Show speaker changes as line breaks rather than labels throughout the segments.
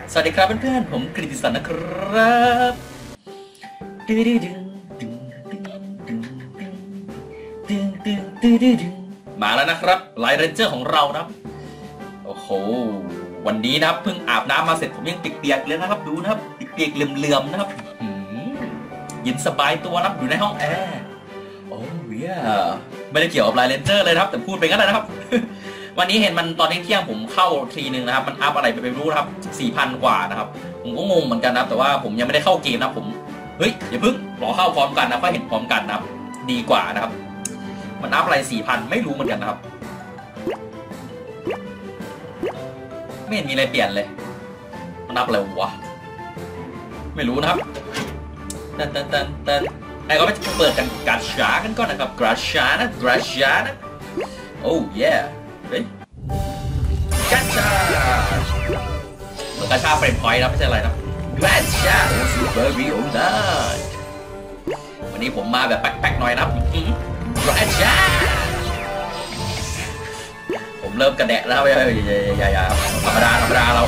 สวัสดีครับเพื่อนๆผมกฤติสันนะครับมาแล้วนะครับไลน์เรนเจอร์ของเรานะครับโอ้โหวันนี้นะครับเพิ่งอาบน้ำมาเสร็จผมยังเปียกๆเลยนะครับดูนะครับเปียกๆเหลื่อมๆนะครับเย็นสบายตัวนะครับอยู่ในห้องแอร์โอ้ยไม่ได้เกี่ยวกับไลน์เรนเจอร์เลยนะครับแต่พูดไปงั้นเลยนะครับวันนี้เห็นมันตอนเที่ยงผมเข้าทีนึงนะครับมันอัพอะไรไปไม่รู้นะครับ 4,000 กว่านะครับผมก็งงเหมือนกันนะแต่ว่าผมยังไม่ได้เข้าเกมนะผมเฮ้ยอย่าเพิ่งรอเข้าพร้อมกันนะก็เห็นพร้อมกันนะครับดีกว่านะครับมันอัพอะไร 4,000 ไม่รู้เหมือนกันนะครับไม่เห็นมีอะไรเปลี่ยนเลยมันอัพอะไรวะไม่รู้นะครับไอ้ก็ไปเปิดกันกาชากันก่อนนะครับกาชานะโอ้ยเฮ้ยกาชาเปิดกาชาเฟรมพอยต์นะไม่ใช่อะไรนะกาชาซูเปอร์วิโอนาวันนี้ผมมาแบบแป๊กๆหน่อยนะกาชาผมเริ่มกระแดะแล้วอย่าธรรมดาเรา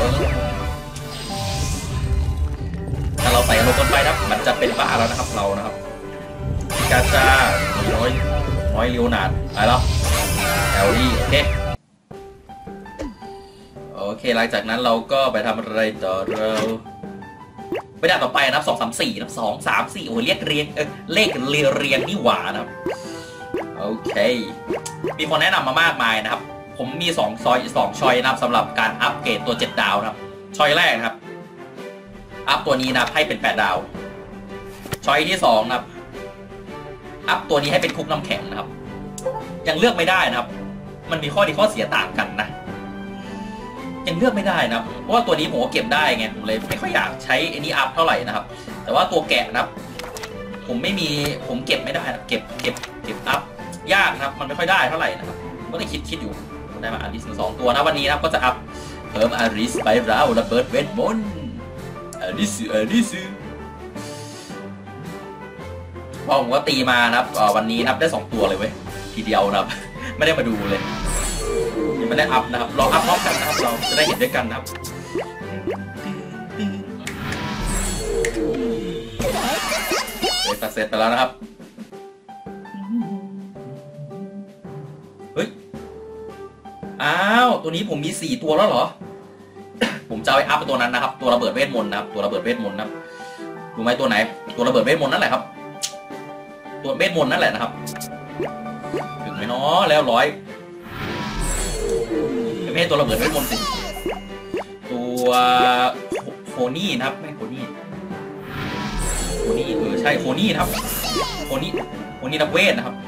ถ้าเราใส่ลงกันไปนะมันจะเป็นบ้าแล้วนะครับเรานะครับกาชาน้อยเรียวหนาดไปแล้วแอลลี่โอเคหลังจากนั้นเราก็ไปทำอะไรต่อเราไปด่านต่อไปนะครับ2 3 4นะ2 3 4โอ้เลขเรียงนี่หว่านะครับโอเคมีคนแนะนำมามากมายนะครับผมมี2ชอยนะครับสำหรับการอัปเกรดตัว7 ดาวนะครับชอยแรกนะครับอัพตัวนี้นะครับให้เป็น8 ดาวชอยที่2นะครับอัพตัวนี้ให้เป็นคุกน้ำแข็งนะครับยังเลือกไม่ได้นะครับมันมีข้อดีข้อเสียต่างกันนะยังเลือกไม่ได้นะครับเพราะว่าตัวนี้ผมก็เก็บได้ไงผมเลยไม่ค่อยอยากใช้อันนี้อัพเท่าไหร่นะครับแต่ว่าตัวแกะนะครับผมเก็บไม่ได้นะเก็บอัพยากนะครับมันไม่ค่อยได้เท่าไหร่นะครับก็เลยคิดอยู่ได้มาอาริส2 ตัวนะวันนี้นะครับก็จะอัพเพิ่มอาริสไปแล้วระเบิดเวทมนต์อาริสพอผมก็ตีมานะครับวันนี้นับได้2 ตัวเลยเว้ยทีเดียวนะครับไม่ได้มาดูเลยยังไม่ได้อัพนะครับรออัพพร้อมกันนะครับเราจะได้เห็นด้วยกันนะครับเสร็จไปแล้วนะครับเฮ้ยอ้าวตัวนี้ผมมี4 ตัวแล้วเหรอ ผมจะเอาไปอัพตัวนั้นนะครับตัวระเบิดเวทมนต์นะครับตัวระเบิดเวทมนต์นะครับรู้ไหมตัวไหนตัวระเบิดเวทมนต์นั่นแหละครับตัวเวทมนต์นั่นแหละนะครับถึงไหมเนาะแล้ว100ไม่ใช่ตัวระเบิดเวทมนต์สิตัวโคนี่นะครับไม่โคนี่ใช่โคนี่นะครับโคนี่นักเวทนะครับ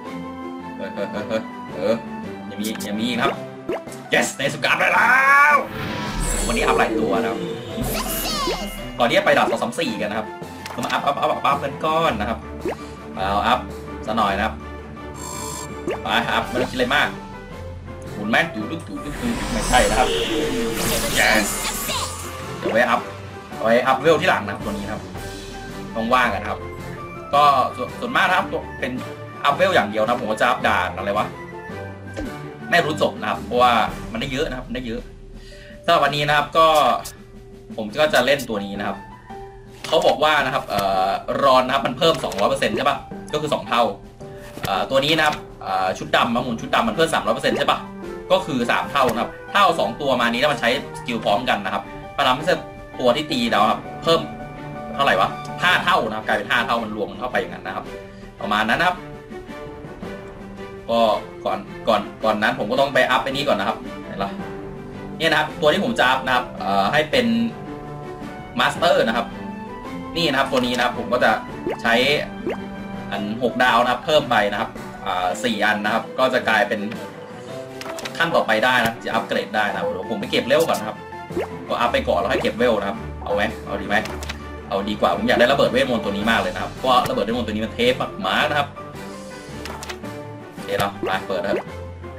อย่ามีครับ yes ในสุกาได้แล้ววันนี้อัพหลายตัวนะครับก่อนที่จะไปดับ2 3 4กันนะครับมาอัพกันก้อนนะครับเอาอัพซะหน่อยนะครับไปอัพไม่ต้องคิดอะไรมากหมุนแม่ดูไม่ใช่นะครับ yes เดี๋ยวไว้อัพเวลที่หลังนะครับตัวนี้นะครับต้องว่างกันครับก็ส่วนมากนะครับตัวเป็นอัพเวลอย่างเดียวนะผมก็จะอัพด่านอะไรวะไม่รู้จบนะครับเพราะว่ามันได้เยอะนะครับได้เยอะสำหรับวันนี้นะครับก็ผมก็จะเล่นตัวนี้นะครับเขาบอกว่านะครับรอนนะครับมันเพิ่ม 200% ใช่ปะก็คือ2 เท่าตัวนี้นะครับชุดดำหมุนชุดดำมันเพิ่ม 300% ใช่ปะก็คือ3 เท่านะครับเท่า2 ตัวมานี้ถ้ามันใช้สกิลพร้อมกันนะครับพลังไม่ใช่ตัวที่ตีเราครับเพิ่มเท่าไหร่วะ5 เท่านะครับกลายเป็น5 เท่ามันรวมเข้าไปอย่างนั้นนะครับประมาณนั้นนะครับก็ก่อนนั้นผมก็ต้องไปอัพไปนี้ก่อนนะครับเห็นไหมเนี่ยนะครับตัวที่ผมจะอัพนะครับให้เป็นมาสเตอร์นะครับนี่นะครับตัวนี้นะครับผมก็จะใช้อัน6 ดาวนะครับเพิ่มไปนะครับ4 อันนะครับก็จะกลายเป็นขั้นต่อไปได้นะจะอัพเกรดได้นะครับเดี๋ยวผมไปเก็บเวลก่อนนะครับก็อัพไปก่อนแล้วให้เก็บเวลนะครับเอาไหมเอาดีไหมเอาดีกว่าผมอยากได้ระเบิดเวทมนต์ตัวนี้มากเลยนะครับเพราะระเบิดเวทมนต์ตัวนี้มันเทพมากนะครับโอเคเราไปเปิดครับ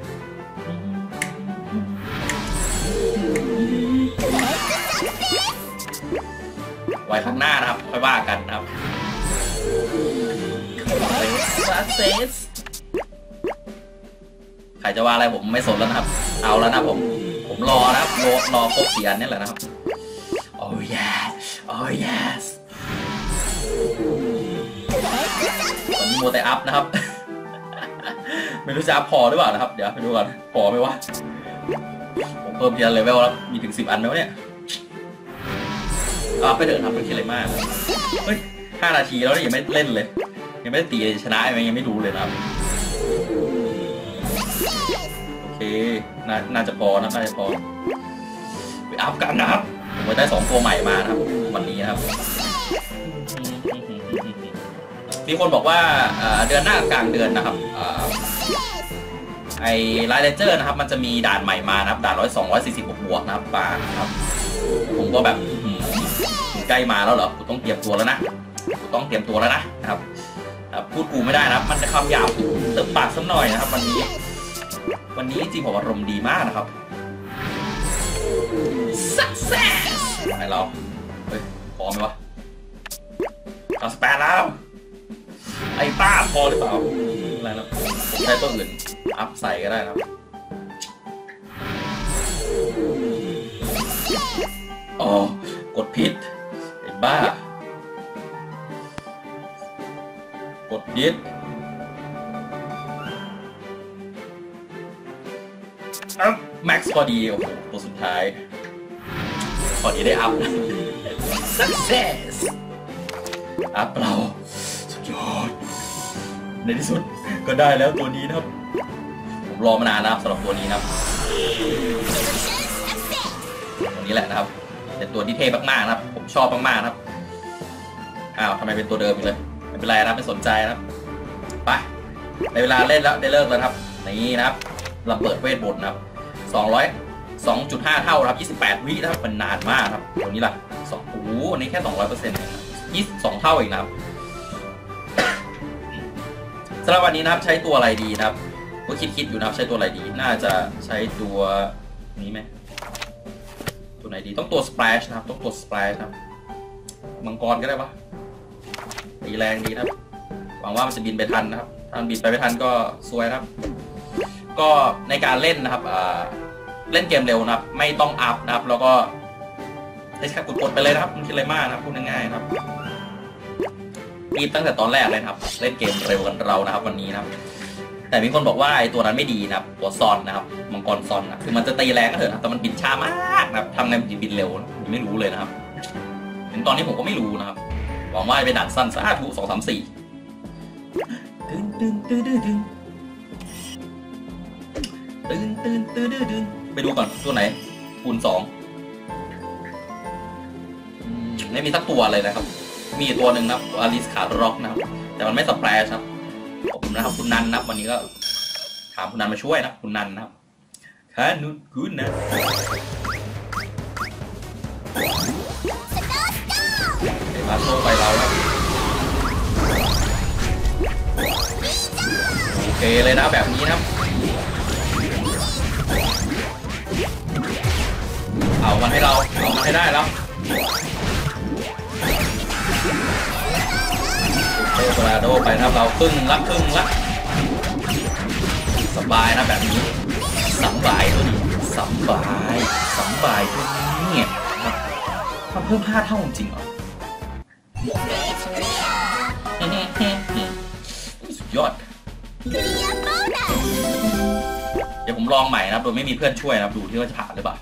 ไว้ข้างหน้านะครับค่อยว่ากันนะครับใครจะว่าอะไรผมไม่สนแล้วนะครับเอาแล้วนะผมรอนะครับรอครบ4 อันนี่แหละนะครับ oh yes oh yes ตอนนี้โมแต่อัพนะครับ ไม่รู้จะอัพพอหรือเปล่านะครับเดี๋ยวไปดูก่อนพอไหมวะผมเพิ่มทีละเลเวลแล้วมีถึง10 อันไหมวะเนี่ยไปเดินทำเป็นทีอะไรมากเฮ้ย5 นาทีแล้วยังไม่เล่นเลยยังไม่ได้ตีชนะยังไม่รู้เลยนะครับโอเคน่าจะพอนะน่าจะพอไปอัพกันนะครับผมได้2 ตัวใหม่มานะครับวันนี้นะครับมีคนบอกว่าเดือนหน้ากลางเดือนนะครับไอ้ไลท์เลเจอร์นะครับมันจะมีด่านใหม่มานะครับด่าน246 บวกนะครับปาครับผมก็แบบใกล้มาแล้วเหรอกูต้องเตรียมตัวแล้วนะกูต้องเตรียมตัวแล้วนะครับพูดกูไม่ได้นะครับมันจะคำหยาบเติมปากสักหน่อยนะครับวันนี้จริงผมอารมณ์ดีมากนะครับ success ไอเราเฮ้ยพอไหมวะเอา8แล้วไอ้ป้าพอหรือเปล่าอะไรนะผมใช้ตัวอื่นอัพใส่ก็ได้นะครับอ๋อกดผิดไอ้บ้ากดผิดแม็กซ์พอดีโอ้โหตัวสุดท้ายพอดีได้อัพ success อัพเราสุดยอดในที่สุดก็ได้แล้วตัวนี้นะครับผมรอมานานนะครับสำหรับตัวนี้นะครับตัวนี้แหละนะครับเป็นตัวที่เท่มากๆนะครับผมชอบมากๆนะครับอ้าวทำไมเป็นตัวเดิมอีกเลยไม่เป็นไรนะไม่สนใจนะครับไปในเวลาเล่นแล้วได้เลิกแล้วครับนี่นะครับระเบิดเวทบนนะครับ2.5 เท่าครับ28 วินะครับมันนานมากครับตัวนี้ล่ะโอ้โหอันนี้แค่ 200% 22 เท่าเองนะครับสำหรับวันนี้นะครับใช้ตัวอะไรดีนะครับก็คิดอยู่นะครับใช้ตัวอะไรดีน่าจะใช้ตัวนี้ไหมตัวไหนดีต้องตัว splash นะครับต้องตัว splash นะครับมังกรก็ได้ปะตีแรงดีนะครับหวังว่ามันจะบินไปทันนะครับถ้าบินไปไม่ทันก็ซวยนะครับก็ในการเล่นนะครับเล่นเกมเร็วนะครับไม่ต้องอัพนะครับแล้วก็ได้แค่กดไปเลยนะครับมันคิดอะไรมากนะครับพูดง่ายๆนะครับรีบตั้งแต่ตอนแรกเลยครับเล่นเกมเร็วกันเรานะครับวันนี้นะครับแต่มีคนบอกว่าไอ้ตัวนั้นไม่ดีนะครับตัวซอนนะครับมังกรซอนนะคือมันจะตีแรงก็เถอะนะแต่มันบินช้ามากนะครับทำไงมันบินเร็วยังไม่รู้เลยนะครับถึงตอนนี้ผมก็ไม่รู้นะครับหวังว่าจะเป็นด่านสั้นสัก2 3 4ไปดูก่อนตัวไหนคูณ2ไม่มีสักตัวเลยนะครับมีตัวหนึ่งนะครับอลิสขาร็อกนะครับแต่มันไม่สเปรชครับผมนะครับคุณนันนะครับวันนี้ก็ถามคุณนันมาช่วยนะคุณนันนะครับค่ะนุชคุณนะเดี๋ยวมาโซ่ไปเราครับโอเคเลยนะแบบนี้นะครับเอามันให้เราเอามันให้ได้แล้วโตโรโดไปนะครับเราครึ่งละสบายนะแบบนี้สบายตัวนี้สบายตัวนี้ครับทำเพิ่ม5 เท่าจริงเหรอสุดยอดเดี๋ยวผมลองใหม่นะครับโดยไม่มีเพื่อนช่วยนะครับดูที่ว่าจะผ่านหรือเปล่า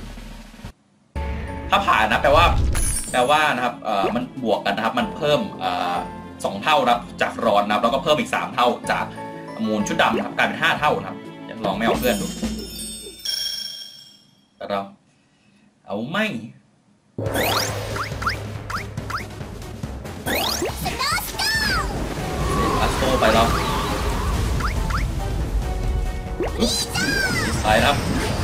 ถ้าผ่านนะแปลว่านะครับมันบวกกันนะครับมันเพิ่ม2 เท่านะครับจากรอนนะครับแล้วก็เพิ่มอีก3 เท่าจากมูลชุดดำนะครับกลายเป็น5 เท่านะครับอยากลองไม่เอาเพื่อนดูแต่เราเอาไม่อัสโตไปแล้วไปครับ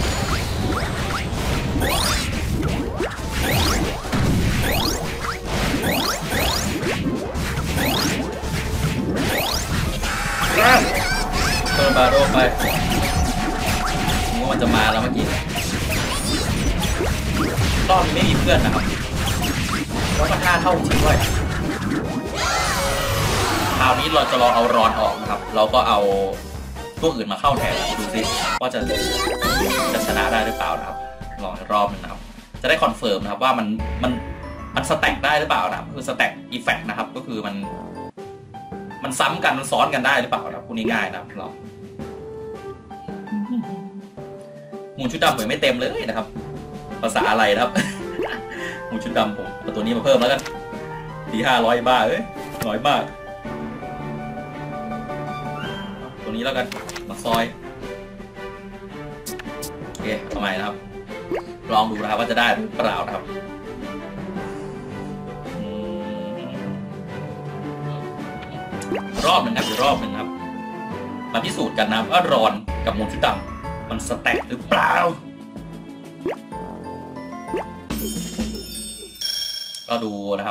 เติมบาโดไปว่ามันจะมาแล้วเมื่อกี้รอบนี้ไม่มีเพื่อนนะครับเพราะมัน5 เท่าจริงด้วยคราวนี้เราจะลองเอารอนออกนะครับเราก็เอาตัวอื่นมาเข้าแทนดูสิว่าจะชนะได้หรือเปล่านะครับลองอีกรอบนึงนะครับจะได้คอนเฟิร์มนะครับว่ามันสแต็กได้หรือเปล่านะครับคือสแต็กอีเฟกต์นะครับก็คือมันซ้ำกันมันซ้อนกันได้หรือเปล่านะครับพูดง่ายๆนะครับเรามูลชุดดำเหมือนไม่เต็มเลยนะครับภาษาอะไรนะครับ มูลชุดดำผมเอาตัวนี้มาเพิ่มแล้วกันที500บ้าน้อยมากตัวนี้แล้วกันมาซอยโอเคทำไมนะครับลองดูนะครับว่าจะได้หรือเปล่านะครับรอบหนึ่งครับอีกรอบหนึ่งครับมาพิสูจน์กันนะว่ารอนกับมูลชุดดำมันสแต็กหรือเปล่าก็ดูนะครับ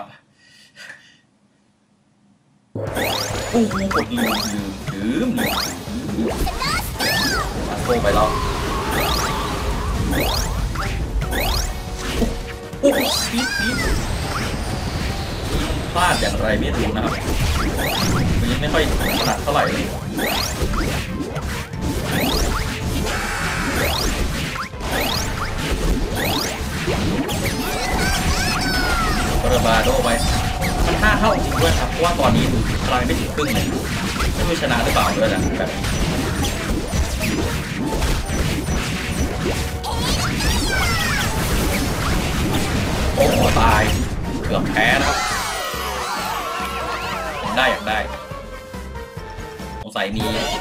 โอ้โหกดลืมมาโซ่ไปแล้วโอ้โหปี๊ดพลาดอย่างไรไม่รู้นะครับมันยังไม่ค่อยถนัดเท่าไหร่เลยระบาโดไปมัน5 เท่าจริงด้วยครับเพราะว่าตอนนี้พลังไม่ถึงครึ่งเลยไม่รู้ชนะหรือเปล่าด้วยนะแบบโอ้ตายเกือบแพ้นะครับอยากได้สงสัยมี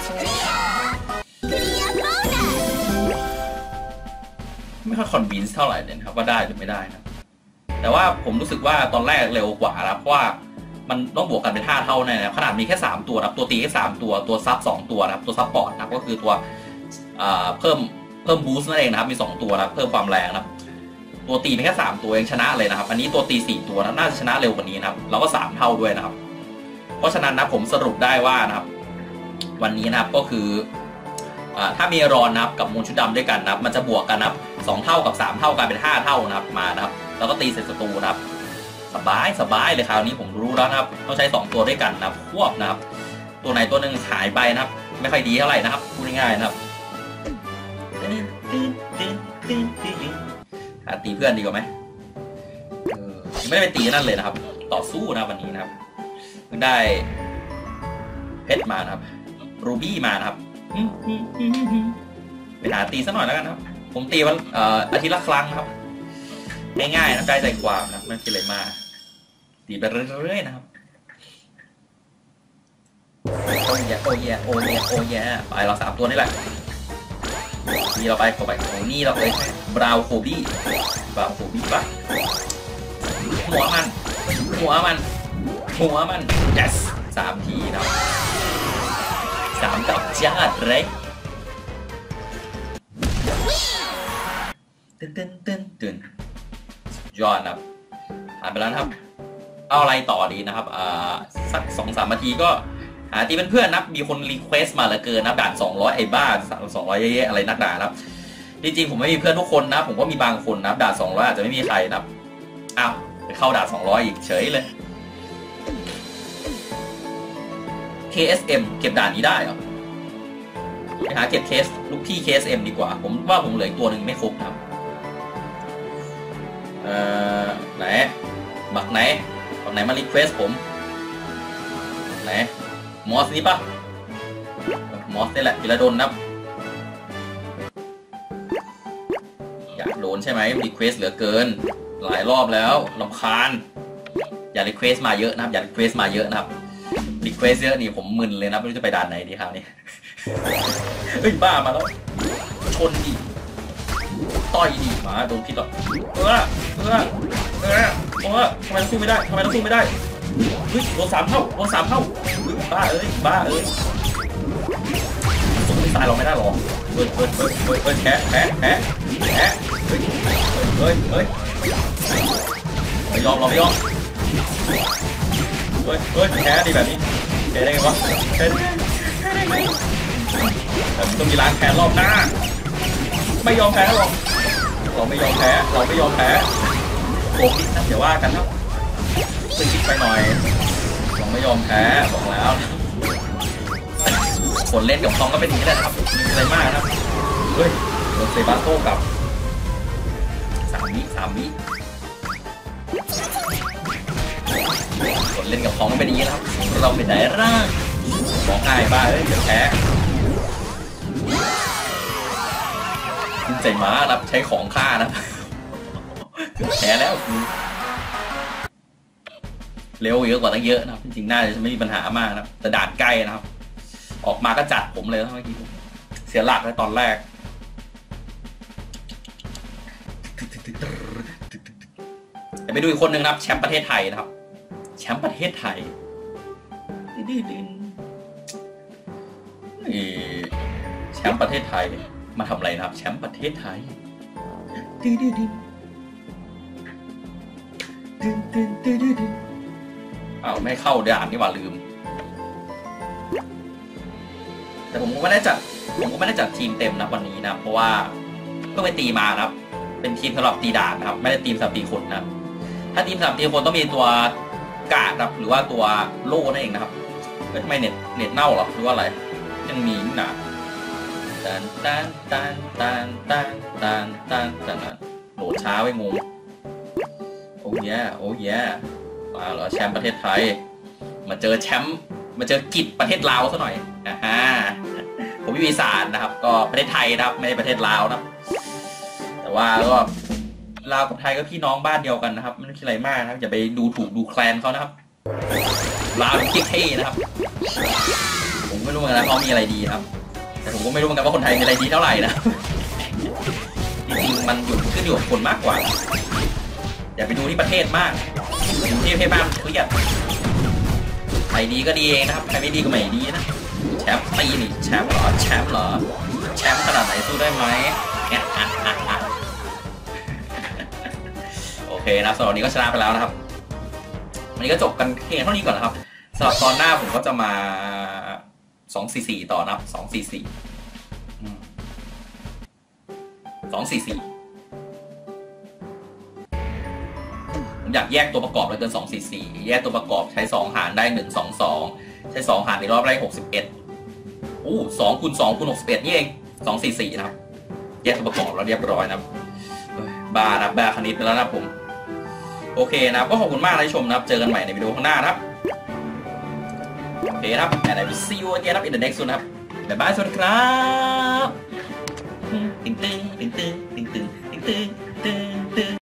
ไม่ค่อยคอนวินส์เท่าไหร่เลยครับว่าได้หรือไม่ได้นะแต่ว่าผมรู้สึกว่าตอนแรกเร็วกว่านะเพราะว่ามันต้องบวกกันเป็น5 เท่าแน่นะขนาดมีแค่3ตัวนะตัวตีแค่3ตัวซับ2ตัวนะครับตัวซับปอร์ตนะก็คือตัวเพิ่มบูสต์นั่นเองนะครับมี2ตัวนะเพิ่มความแรงนะตัวตีมีแค่3ตัวเองชนะเลยนะครับอันนี้ตัวตี4ตัวนะน่าจะชนะเร็วกว่านี้นะครับแล้วก็3 เท่าด้วยนะครับเพราะฉะนั้นนะผมสรุปได้ว่านะครับวันนี้นะครับก็คือถ้ามีรอนนะครับกับมูลชุดดำด้วยกันนะครับมันจะบวกกันนะครับ2 เท่ากับ3 เท่ากลายเป็น5 เท่านะครับมานะครับแล้วก็ตีเสร็จศัตรูนะครับสบายเลยคราวนี้ผมรู้แล้วนะครับต้องใช้2 ตัวด้วยกันนะครับควบนะครับตัวไหนตัวหนึ่งหายไปนะครับไม่ค่อยดีเท่าไหร่นะครับพูดง่ายๆนะครับตีเพื่อนดีกว่าไหมไม่ได้ไปตีนั่นเลยนะครับต่อสู้นะวันนี้นะครับได้เพชรมานะครับรูบี้มานะครับไปหาตีซะหน่อยแล้วกันนะครับผมตีวันอาทิตย์ละครั้งครับง่ายๆนะได้ใจความนะไม่คิดอะไรมากตีไปเรื่อยๆนะครับโอ้ยไปเรา3 ตัวนี่แหละนี่เราไปเข้าไปโอ้นี่เราเลยบราวโคบี้ปะหัวมัน yes 3 ทีนะ3 กับจ้าเลยตื่นยอดนะครับผ่านไปแล้วนะครับเอาอะไรต่อดีนะครับสัก 2-3 นาทีก็หาตีเป็นเพื่อนนะมีคนรีเควสต์มาเหลือเกินนะด่าน200ไอ้บ้า200เยอะๆอะไรนักด่านะครับจริงๆผมไม่มีเพื่อนทุกคนนะผมก็มีบางคนนะด่าน200อาจจะไม่มีใครนะอ้าวไปเข้าด่าน200อีกเฉยเลย KSM เก็บด่านนี้ได้เหรอไปหาเก็บเคสลูกพี่ KSM ดีกว่าผมว่าผมเหลืออีกตัวหนึ่งไม่ครบนะครับไหนบักไหนมารีเควสผมไหนมอสนี่ปะมอสนี่แหละพิระดลนะอยากโดนใช่ไหมรีเควสเหลือเกินหลายรอบแล้วรำคาญอย่ารีเควสมาเยอะนะครับรีเควสเยอะนี่ผมมึนเลยนะไม่รู้จะไปด่านไหนดีครับนี่เฮ้ยบ้ามาแล้วชนดิต่อยดิมาโดนพิษหรอทำไมเราสู้ไม่ได้เฮ้ยโดน3 เท่าบ้าเอ้ยสู้ไม่ตายเราไม่ได้หรอกเฮ้ยแพ้เฮ้ยไม่ยอมเราไม่ยอมเฮ้ยแพ้ดิแบบนี้แพ้ได้ไงวะแพ้ได้ไงแต่ต้องมีล้างแพ้รอบหน้าไม่ยอมแพ้หรอกเราไม่ยอมแพ้โกงนิดนะเดี๋ยวว่ากันครับซึ่งคิดไปหน่อยเราไม่ยอมแพ้บอกแล้วผลเล่นกับคองก็เป็นอย่างนี้แหละครับมีอะไรมากครับเฮ้ยโดนเซบาโต้กับ3 3 วิคนเล่นกับของมันเป็นอย่างนี้ครับเราเป็นไหนร่างบอกง่ายบ้าเดี๋ยวแพ้ใจม้าครับใช้ของฆ่านะแพ้แล้วเร็วเยอะกว่าตั้งเยอะนะครับจริงๆน่าจะไม่มีปัญหามากนะแต่ด่านใกล้นะครับออกมาก็จัดผมเลยเมื่อกี้เสียหลักเลยตอนแรกไปดูอีกคนหนึ่งนะครับแชมป์ประเทศไทยนะครับแชมป์ประเทศไทยแชมป์ประเทศไทยมาทำอะไรนะครับแชมป์ประเทศไทยอ้าวไม่เข้าด่านนี่หว่าลืมแต่ผมก็ไม่ได้จัดทีมเต็มนะวันนี้นะเพราะว่าเพิ่งไปตีมานะครับเป็นทีมสำหรับตีด่านนะครับไม่ได้ทีมสำหรับตีคนนะถ้าทีมสำหรับตีคนต้องมีตัวกาดครับหรือว่าตัวโล่นั่นเองนะครับทำไมเน็ตเน่าหรอหรือว่าอะไรยังมีหนาโหลดช้าไว้งงโอ้ยมาเหรอแชมป์ประเทศไทยมาเจอแชมป์มาเจอกิจประเทศลาวซะหน่อยผมวิสานนะครับก็ประเทศไทยนะครับไม่ใช่ประเทศลาวนะแต่ว่าก็ลาวกับไทยก็พี่น้องบ้านเดียวกันนะครับไม่ใช่อะไรมากนะครับอย่าไปดูถูกดูแคลนเขานะครับลาวเป็นเท่ๆนะครับผมไม่รู้เหมือนกันนะเขามีอะไรดีครับแต่ผมก็ไม่รู้เหมือนกันว่าคนไทยมีอะไรดีเท่าไหร่นะจริงๆมันขึ้นอยู่กับคนมากกว่าอย่าไปดูที่ประเทศมากดูที่ประเทศมากเครียดใครดีก็ดีเองนะครับใครไม่ดีก็ไม่ดีนะแชมป์ตีนี่แชมป์เหรอแชมป์ขนาดไหนสู้ได้ไหมโอเคนะสำหรับวันนี้ก็ชนะไปแล้วนะครับวันนี้ก็จบกันเพียงเท่านี้ก่อนนะครับสำหรับตอนหน้าผมก็จะมา244ต่อนะครับ244ผมอยากแยกตัวประกอบเลยเกิน244แยกตัวประกอบใช้2หารได้122ใช้2หารในรอบได้61โอ้2คูณ2คูณ61นี่เอง244นะครับแยกตัวประกอบแล้วเรียบร้อยนะครับบ้าคณิตไปแล้วนะผมโอเคนะครับก็ขอบคุณมากที่ชมนะครับเจอกันใหม่ในวิดีโอข้างหน้านะครับโอเคครับ and I will see you again in the next one นะครับบ๊ายบายสวัสดีครับ